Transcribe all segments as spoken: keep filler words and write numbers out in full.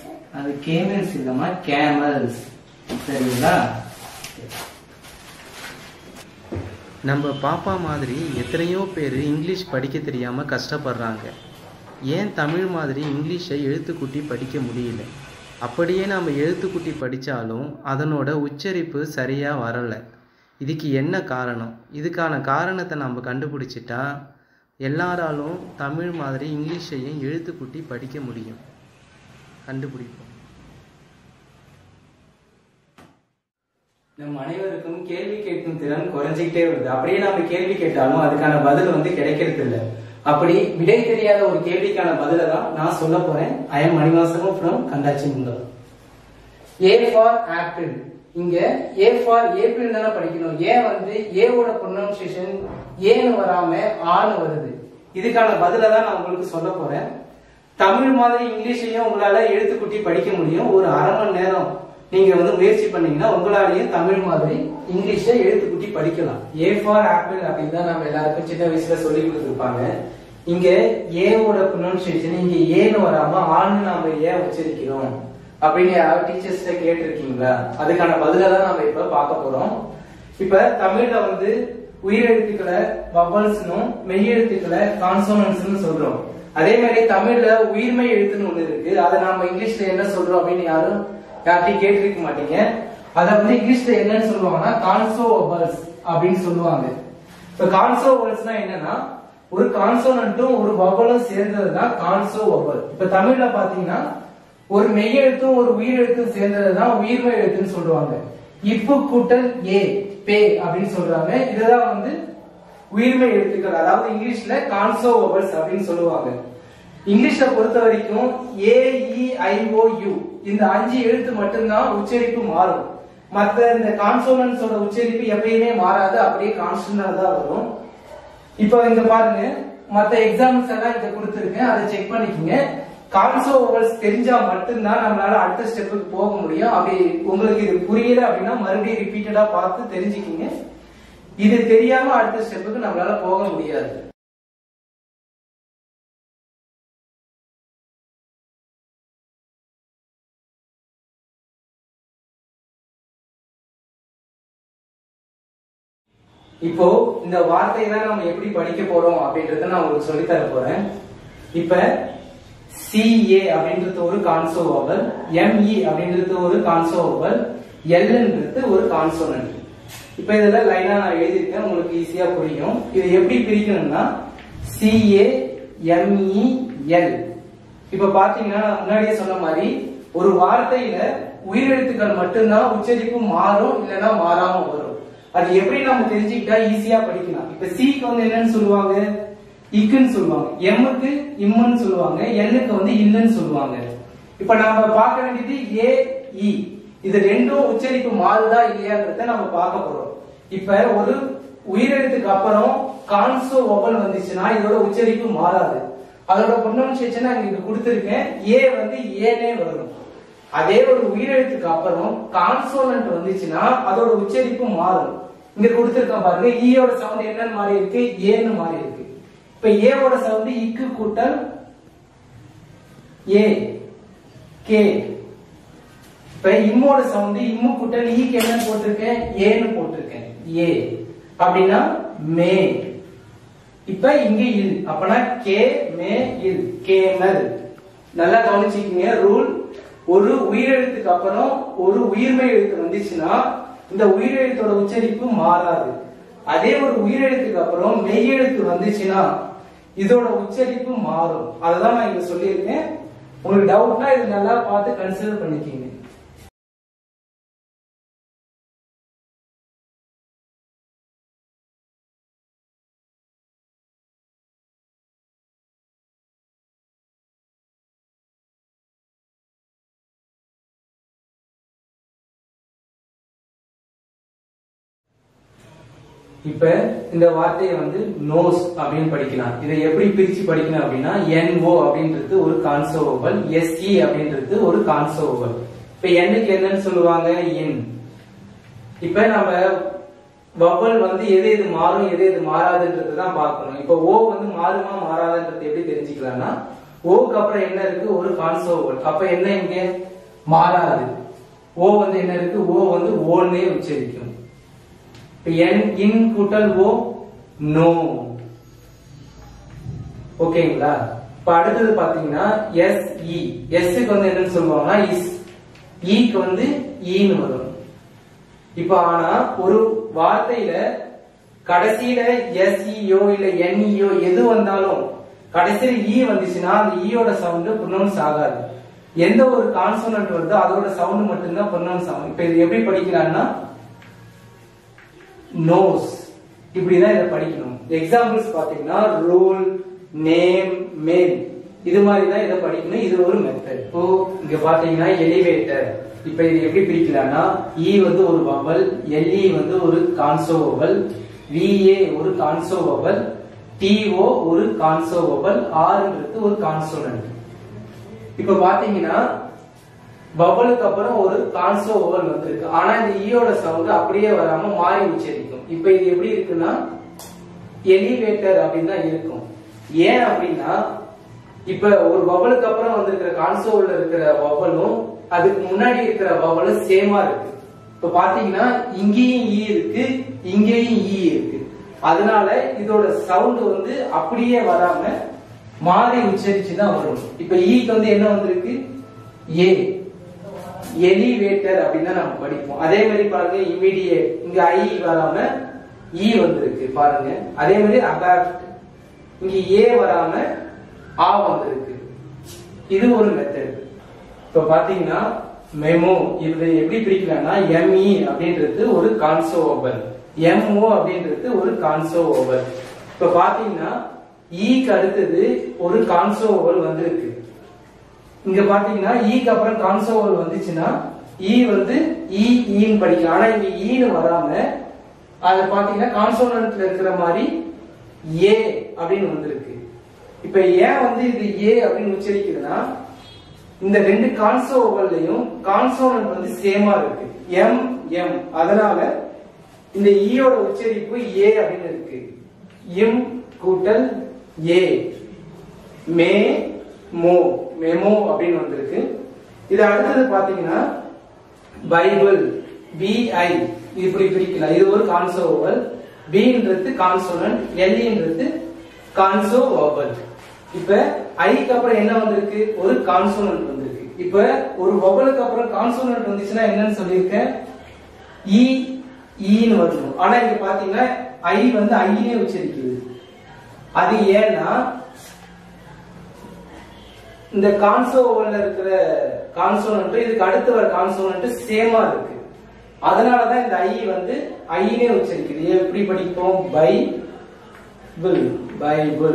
அது கேமல்ஸ் இல்லம்மா, கேமல்ஸ். சரிங்களா? நம்ம பாப்பா மாதிரி எத்தனையோ பேர் இங்கிலீஷ் படிக்க தெரியாமல் கஷ்டப்படுறாங்க. ஏன் தமிழ் மாதிரி இங்கிலீஷை எழுத்துக்கூட்டி படிக்க முடியல? அப்படியே நம்ம எழுத்துக்கூட்டி படித்தாலும் அதனோட உச்சரிப்பு சரியாக வரலை. இதுக்கு என்ன காரணம்? இதுக்கான காரணத்தை நம்ம கண்டுபிடிச்சிட்டா எல்லாராலும் தமிழ் மாதிரி இங்கிலீஷையும் எழுத்துக்கூட்டி படிக்க முடியும். கண்டுபிடிப்போம். நம் அனைவருக்கும் கேள்வி கேட்கும் திறன் குறைஞ்சிக்கிட்டே வருது. அப்படியே நாம கேள்வி கேட்டாலும் அதுக்கான பதில் வந்து கிடைக்கிறது இல்லை. அப்படி விடை தெரியாத ஒரு கேள்விக்கான பதிலை தான் நான் சொல்ல போறேன். I am Manivasagam from Kandachi முந்தம். A for apple. இங்க ஏ ஃபார் ஏப்ரில் தானே படிக்கணும். ஏ வந்து ஏவோட ப்ரொனன்சியேஷன் ஏன்னு வராம ஆன்னு வருது. இதுக்கான பதிலை தான் நான் உங்களுக்கு சொல்ல போறேன். தமிழ் மாதிரி இங்கிலீஷையும் உங்களால எழுத்துக்கூட்டி படிக்க முடியும். ஒரு அரை மணி நேரம் நீங்க வந்து முயற்சி பண்ணீங்கன்னா உங்களாலேயும் தமிழ் மாதிரி இங்கிலீஷை எழுத்துக்கூட்டி படிக்கலாம். ஏ ஃபார் ஆப்பிள் அப்படின்னு தான் நம்ம எல்லாருக்கும் சின்ன வயசுல சொல்லி கொடுத்துருப்பாங்க. இங்க ஏவோட ப்ரொனன்சியேஷன் இங்க ஏன்னு வராம ஆன்னு நாம ஏன் உச்சரிக்கிறோம் அப்படின்னு யாராவது டீச்சர்ஸ்ட கேட்டிருக்கீங்களா? அதுக்கான பதில தான் நாம இப்ப பார்க்க போறோம். இப்ப தமிழ்ல வந்து உயிரெழுத்துக்களை வவல்ஸ்னும் மெய்யெழுத்துக்களை கான்சோனன்ட்ஸ்னு சொல்றோம். அதே மாதிரி தமிழ்ல உயிர்மை எழுத்துன்னு ஒண்ணு இருக்கு. அதை நாம இங்கிலீஷ்ல என்ன சொல்றோம் அப்படின்னு யாரும் யார்ட்டையும் கேட்டிருக்க மாட்டீங்க. அத வந்து இங்கிலீஷ்ல என்னன்னு சொல்லுவாங்கன்னா கான்சோவல்ஸ் அப்படின்னு சொல்லுவாங்க. இப்ப கான்சோவல்ஸ்னா என்னன்னா ஒரு கான்சோனன்ட்டும் ஒரு வவலும் சேர்ந்ததுதான் கான்சோவல். இப்ப தமிழ்ல பாத்தீங்கன்னா ஒரு மெய்யெழுத்தும் ஒரு உயிரெழுத்தும் சேர்ந்ததுதான் உயிர்மை எழுத்துன்னு சொல்லுவாங்க. இப்பு கூட்டல் ஏ பே அப்படின்னு சொல்றாங்க. இதுதான் வந்து உயிர்மை எழுத்துக்கள், அதாவது இங்கிலீஷ்ல கான்சோவல்ஸ் அப்படின்னு சொல்லுவாங்க. இங்கிலீஷ்ல பொறுத்த வரைக்கும் ஏ இ ஐ ஓ யூ இந்த அஞ்சு எழுத்து மட்டும்தான் உச்சரிப்பு மாறும். மற்ற இந்த கான்சோனன்ட்ஸோட உச்சரிப்பு எப்பயுமே மாறாது, அப்படியே கான்ஸ்டன்டா தான் வரும். இப்போ இங்க பாருங்க, மற்ற எக்ஸாம்பிள்ஸ் எல்லாம் இங்க கொடுத்துருக்கேன், அதை செக் பண்ணிக்கோங்க. கான்சோவல்ஸ் தெரிஞ்சா மட்டும்தான் நம்மளால அடுத்த ஸ்டெப்புக்கு போக முடியும். அப்படி உங்களுக்கு இது புரியல அப்படின்னா மறுபடியும் ரிப்பீட்டடா பார்த்து தெரிஞ்சுக்கிங்க. இது தெரியாம அடுத்த ஸ்டெப்புக்கு நம்மளால போக முடியாது. இப்போ இந்த வார்த்தையெல்லாம் நம்ம எப்படி படிக்க போறோம் அப்படின்றத நான் உங்களுக்கு சொல்லி தர போறேன். இப்ப சிஏ அப்படின்றது ஒரு கான்சோவல், எம்இ அப்படின்றது ஒரு கான்சோவல், எல்ன்றது ஒரு கான்சோனன்ட். இப்ப இதுல லைனா நான் எழுதியிருக்கேன், உங்களுக்கு ஈஸியா புரியும். இது எப்படி பிரிக்கணும்னா சிஏ எம்இ எல். இப்ப பாத்தீங்கன்னா நான் முன்னாடியே சொன்ன மாதிரி ஒரு வார்த்தையில உயிரெழுத்துக்கள் மட்டும்தான் உச்சரிப்பு மாறும், இல்லைன்னா மாறாம வரும். அது எப்படி நம்ம தெரிஞ்சுக்கிட்டா ஈஸியா படிக்கலாம். இப்ப சிக்கு வந்து என்னன்னு சொல்லுவாங்க, இக்குன்னு சொல்லுவாங்க. எம்முக்கு இம்முன்னு சொல்லுவாங்க. எல்லுக்கு வந்து இல்லன்னு சொல்லுவாங்க. இப்ப நாம பார்க்க வேண்டியது ஏ இ. இது ரெண்டும் உச்சரிப்பு மாறுதா இல்லையான்றத நம்ம பார்க்க போறோம். இப்ப ஒரு உயிரெழுத்துக்கு அப்புறம் கான்சோவல் வந்துச்சுன்னா இதோட உச்சரிப்பு மாறாது. அதோட ப்ரொனன்சியேஷன் நான் இங்க கொடுத்திருக்கேன், ஏ வந்து ஏனே வரும். அதே ஒரு உயிரெழுத்துக்கு அப்புறம் கான்சோனன்ட் வந்துச்சுன்னா அதோட உச்சரிப்பு மாறும். இங்க கொடுத்திருக்கேன் பாருங்க, ஈயோட சவுண்ட் என்னன்னு மாறி இருக்கு, ஏன்னு மாறி இருக்கு. இப்ப ஏவோட சவுண்ட் இக்கு கூட்டல் ஏ கே. இப்ப இம்மோட சவுண்ட் இம்மு கூட்டல் ஈக்கு என்னன்னு போட்டிருக்கேன், ஏன்னு போட்டிருக்கேன், ஏ அப்படின்னா மே. இப்ப இங்க இல், அப்பனா கே மே இல், கேமல். நல்லா கவனிச்சுக்கீங்க ரூல். ஒரு உயிரெழுத்துக்கு அப்புறம் ஒரு உயிர்மை எழுத்து வந்துச்சுன்னா இந்த உயிரெழுத்தோட உச்சரிப்பு மாறாது. அதே ஒரு உயிரெழுத்துக்கு அப்புறம் மெய்யெழுத்து வந்துச்சுன்னா இதோட உச்சரிப்பு மாறும். அதுதான் நான் இங்க சொல்லியிருக்கேன். உங்களுக்கு டவுட்னா இது நல்லா பார்த்து கன்சிடர் பண்ணிக்கீங்க. இப்ப இந்த வார்த்தையை வந்து நோஸ் அப்படின்னு படிக்கலாம். இதை எப்படி பிரிச்சு படிக்கணும் அப்படின்னா என்ஓ அப்படின்றது ஒரு கான்சோவல், எஸ்இ அப்படின்றது ஒரு கான்சோவல். இப்ப எண்ணுக்கு என்னன்னு சொல்லுவாங்க, இன். இப்ப நம்ம வவல் வந்து எது எது மாறும் எது எது மாறாதுன்றது தான் பார்க்கணும். இப்ப ஓ வந்து மாறுமா மாறாதுன்றது எப்படி தெரிஞ்சுக்கலாம்னா ஓக்கு அப்புறம் என்ன இருக்கு ஒரு கான்சோவல். அப்ப என்ன இங்க மாறாது. ஓ வந்து என்ன இருக்கு ஓ வந்து ஓன்னே உச்சரிக்கும். இப்ப என் இன் கூட்டல் ஓ நோ. ஓகேங்களா? இப்ப அடுத்தது பாத்தீங்கன்னா எஸ் இ. எஸ்க்கு வந்து என்னன்னு சொல்லுவாங்கன்னா இஸ். ஈக்கு வந்து ஈன்னு வரும். இப்ப ஆனா ஒரு வார்த்தையில கடைசியில எஸ் இயோ இல்ல என் இயோ எது வந்தாலும் கடைசியில ஈ வந்துச்சுன்னா அந்த ஈயோட சவுண்ட் ப்ரொனவுன்ஸ் ஆகாது. எந்த ஒரு கான்சோனன்ட் வருதோ அதோட சவுண்ட் மட்டும்தான் ப்ரொனவுன்ஸ் ஆகும். இப்ப இது எப்படி படிக்கலாம்னா நோஸ், இப்படிதான் இதை படிக்கணும். எக்ஸாம்பிள்ஸ் பாத்தீங்கன்னா ரோல், நேம், மேல், இது மாதிரி தான் இதை படிக்கணும். இது ஒரு மெத்தட். இப்போ இங்க பாத்தீங்கன்னா எலிவேட்டர். இப்ப இது எப்படி பிரிக்கலாம்னா இ வந்து ஒரு வவல், எல்இ வந்து ஒரு கான்சோவல், விஏ ஒரு கான்சோவல், டிஓ ஒரு கான்சோவல், ஆர்ன்றது ஒரு கான்சோனன்ட். இப்ப பாத்தீங்கன்னா வவலுக்கு அப்புறம் ஒரு கான்சோவல் வந்திருக்கு. ஆனா இந்த ஈயோட சவுண்ட் அப்படியே வராம மாறி உச்சரிக்கும். இப்ப இது எப்படி இருக்குன்னா எலிவேட்டர் அப்படின்னு தான் இருக்கும். ஏன் அப்படின்னா இப்ப ஒரு வவலுக்கு அப்புறம் வந்திருக்கிற கான்சோவல்ல இருக்கிற வவலும் அதுக்கு முன்னாடி இருக்கிற வவலும் சேமா இருக்கு. இப்ப பாத்தீங்கன்னா இங்கேயும் ஈ இருக்கு, இங்கேயும் ஈ இருக்கு. அதனால இதோட சவுண்ட் வந்து அப்படியே வராம மாறி உச்சரிச்சுதான் வரும். இப்ப ஈக்கு வந்து என்ன வந்திருக்கு ஏ, எலிவேட்டர் அப்படின்னு நம்ம படிப்போம். அதே மாதிரி பாருங்க இமிடியேட், இங்க ஐ வராம ஈ வந்திருக்கு பாருங்க. அதே மாதிரி அபாப்ட், இங்க ஏ வராம ஆ வந்திருக்கு. இது ஒரு மெத்தட். இப்ப பாத்தீங்கன்னா மெமோ, இது எப்படி பிரிக்கலாம்னா எம்இ அப்படின்றது ஒரு கான்சோவல், எம்ஓ அப்படின்றது ஒரு கான்சோவல். இப்ப பாத்தீங்கன்னா ஈக்கு அடுத்தது ஒரு கான்சோவல் வந்திருக்கு. இங்க பாத்தீங்கன்னா ஈக்கு அப்புறம் கான்சோவல் வந்துச்சுன்னா ஈ வந்து ஈ ஈன்னு படிக்கலாம். ஆனா இங்க ஈன்னு வராம அத பாத்தீங்கன்னா கான்சோனன்ட்ல இருக்கிற மாதிரி ஏ அப்படின்னு வந்திருக்கு. இப்ப ஏன் வந்து இது ஏ அப்படின்னு உச்சரிக்குதுன்னா இந்த ரெண்டு கான்சோவல்லையும் கான்சோனன்ட் வந்து சேமா இருக்கு, எம் எம். அதனால இந்த ஈயோட உச்சரிப்பு ஏ அப்படின்னு இருக்கு. எம் கூட்டல் ஏ, மே மோ, மெமோ அப்படின்னு வந்திருக்கு. இது அடுத்தது பாத்தீங்கன்னா பைபிள், பிஐ, இப்படி பிரிக்கலாம். இது ஒரு கான்சோவல், பின்றது கான்சோனன்ட், எல்ன்றது கான்சோவல். இப்ப ஐக்கு அப்புறம் என்ன வந்திருக்கு ஒரு கான்சோனன்ட் வந்திருக்கு. இப்ப ஒரு வவலுக்கு அப்புறம் கான்சோனன்ட் வந்துச்சுன்னா என்னன்னு சொல்லியிருக்கேன் இ ஈன்னு வரணும். ஆனா இங்க பாத்தீங்கன்னா ஐ வந்து ஐனே உச்சரிக்குது. அது ஏன்னா இந்த கான்சோவல்ல இருக்கிற கான்சோனன்ட் இதுக்கு அடுத்து வர கான்சோனன்ட் சேமா இருக்கு. அதனாலதான் இந்த ஐ வந்து ஐனே உச்சரிக்குது. எப்படி படிப்போம் பைபிள், பைபிள்.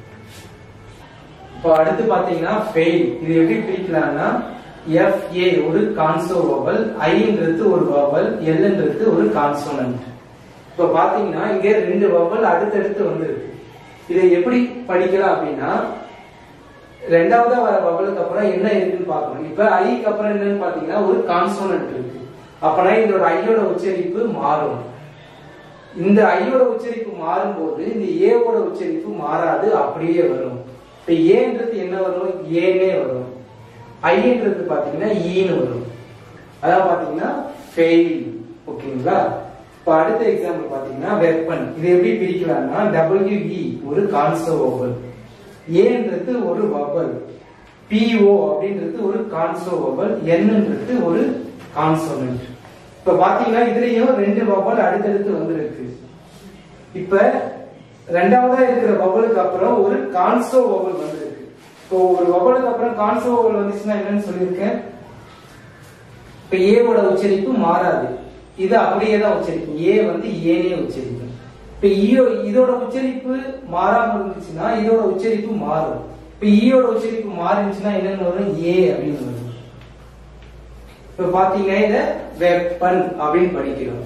இப்ப அடுத்து பாத்தீங்கன்னா ஃபெயில். இது எப்படி பிரிக்கலாம்னா எஃப்ஏ ஒரு கான்சோவல், ஐன்றது ஒரு வவல், எல்ன்றது ஒரு கான்சோனன்ட். இப்ப பாத்தீங்கன்னா இங்க ரெண்டு வவல் அடுத்தடுத்து வந்திருக்கு. இதை எப்படி படிக்கலாம் அப்படின்னா ரெண்டாவதா வர வவலுக்கு அப்புறம் என்ன இருக்குன்னு பார்க்கணும். இப்ப ஐக்கு அப்புறம் என்னன்னு பாத்தீங்கன்னா ஒரு கான்சோனன்ட் இருக்கு. அப்பனா இதோட ஐயோட உச்சரிப்பு மாறும். இந்த ஐயோட உச்சரிப்பு மாறும் போது இந்த ஏவோட உச்சரிப்பு மாறாது, அப்படியே வரும். இப்ப ஏன்றது என்ன வரும் ஏனே வரும், ஐன்றது பாத்தீங்கன்னா ஈன்னு வரும். அதான் பாத்தீங்கன்னா ஃபெயில். ஓகேங்களா? இப்ப அடுத்த எக்ஸாம்பிள் பாத்தீங்கன்னா வெப்பன். இது எப்படி பிரிக்கலாம்னா டபிள்யூஇ ஒரு கான்சோவல், ஏன்றது ஒரு வவல், பிஓ அப்படின்றது ஒரு கான்சோவல், என்னன்றது ஒரு கான்சோனன்ட். இப்ப பாத்தீங்கன்னா இதுலயும் ரெண்டு வவல் அடுத்தடுத்து வந்திருக்கு. இப்ப ரெண்டாவதா இருக்கிற வவலுக்கு அப்புறம் ஒரு கான்சோ வவல் வந்திருக்கு. இப்போ ஒரு வவலுக்கு அப்புறம் கான்சோ வவல் வந்துச்சுன்னா என்னன்னு சொல்லியிருக்கேன் இப்ப ஏவோட உச்சரிப்பு மாறாது, இது அப்படியே தான் உச்சரிக்கும். ஏ வந்து ஏனே உச்சரிக்கும். இப்ப ஈயோ இதோட உச்சரிப்பு மாறாம இருந்துச்சுன்னா இதோட உச்சரிப்பு மாறும். இப்ப ஈயோட உச்சரிப்பு மாறிச்சுன்னா என்னன்னு வரும் ஏ அப்படின்னு வரும். இப்ப பாத்தீங்கன்னா இத வெப்பன் அப்படின்னு படிக்கிறோம்.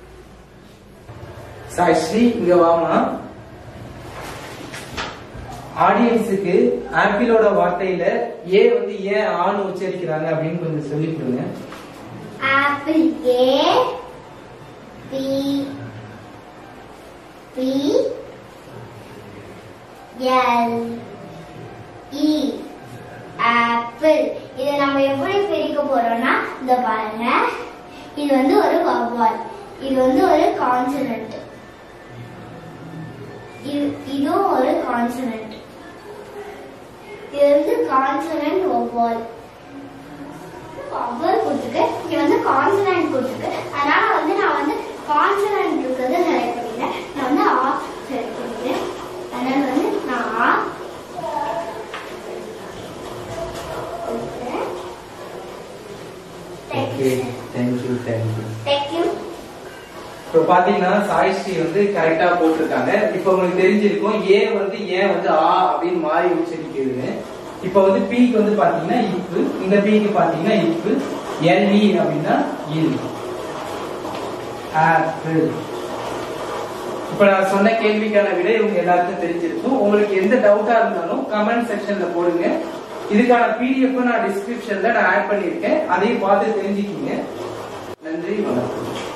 சாய்ஸ்ரீ இங்க வாமா. ஆடியன்ஸுக்கு ஆப்பிளோட வார்த்தையில ஏ வந்து ஏன் ஆண் உச்சரிக்கிறாங்க அப்படின்னு கொஞ்சம் சொல்லி கொடுங்க. Apple A P P L E apple. இதை நம்ம எப்படி பிரிக்க போறோம்னா இந்த பாருங்க, இது வந்து ஒரு வவ்வால், இது வந்து ஒரு கான்சனன்ட், இதுவும் ஒரு கான்சனன்ட், இது வந்து கான்சனன்ட் வவ்வால். வவ்வால் கொடுத்துருக்கு, இங்க வந்து கான்சனன்ட் கொடுத்துருக்கு. அதனால வந்து நான் வந்து கான்சனன்ட் இருக்கிறது நிறைய பண்ணிக்கிறேன். நான் வந்து ஆ செலக்ட் பண்ணிக்கிறேன். அதனால வந்து நான் ஆ ஓகே, தேங்க்யூ தேங்க்யூ தேங்க்யூ. இப்போ பாத்தீங்கன்னா சாய்ஸ்ரீ வந்து கரெக்டா போட்டிருக்காங்க. இப்போ உங்களுக்கு தெரிஞ்சிருக்கும் ஏ வந்து ஏன் வந்து ஆ அப்படின்னு மாறி உச்சரிக்குதுன்னு. இப்போ வந்து பீக்கு வந்து பாத்தீங்கன்னா இப்பு, இந்த பீக்கு பாத்தீங்கன்னா இப்பு, எல்இ அப்படின்னா இல், ஆப்பிள். இப்ப நான் சொன்ன கேள்விக்கான விடை உங்க எல்லாருக்கும் தெரிஞ்சிருக்கும். உங்களுக்கு எந்த டவுட்டா இருந்தாலும் கமெண்ட் செக்ஷன்ல போடுங்க. இதுக்கான பிடிஎஃப் நான் டிஸ்கிரிப்ஷன்ல நான் ஆட் பண்ணிருக்கேன், அதையும் பார்த்து தெரிஞ்சுக்கிங்க. நன்றி, வணக்கம்.